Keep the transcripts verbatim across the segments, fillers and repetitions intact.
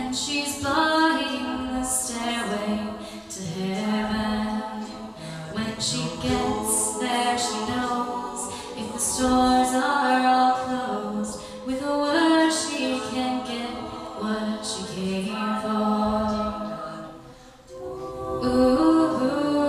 and she's buying the stairway to heaven. When she gets there, she knows if the stores are all closed, with a word she can get what she came for. Ooh,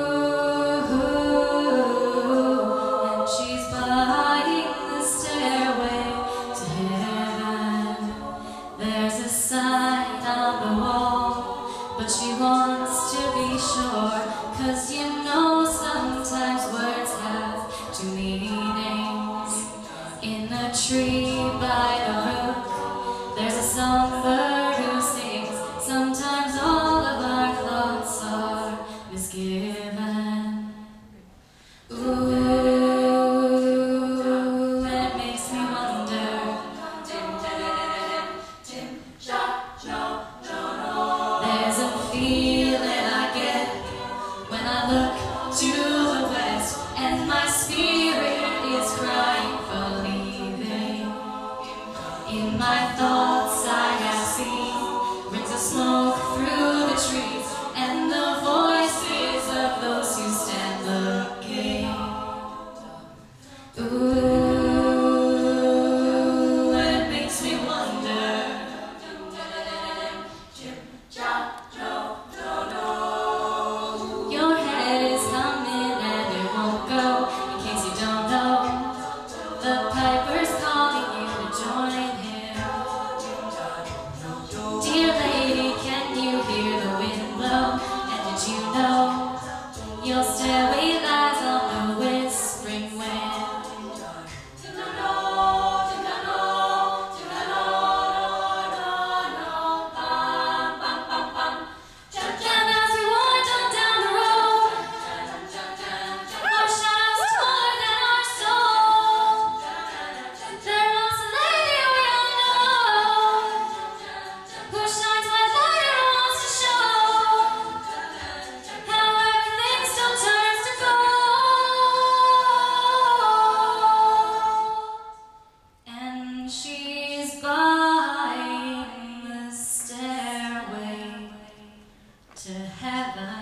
and she's buying the stairway to heaven. There's a sign on the wall, but she wants to be sure, 'cause you know sometimes words have two meanings. In a tree by the brook, there's a songbird who sings. Sometimes all of our thoughts are misgiven. Ooh, and it makes me wonder. There's a feeling I get when I look to the west, and my spirit is crying for leaving. In my thoughts I have seen rings of smoke through the trees, and the voices of those who stand looking. Ooh, and it makes me wonder. Your head is humming and it won't go. In case you don't know, the piper's calling you to join him. Dear lady, can you hear the wind blow? And did you know your stairway lies on the whispering wind? And as we walked on down the road, our shadows taller than our soul. There was a lady we all know, who shines my light and wants to show how everything still turns to gold. And she's buying the stairway to heaven.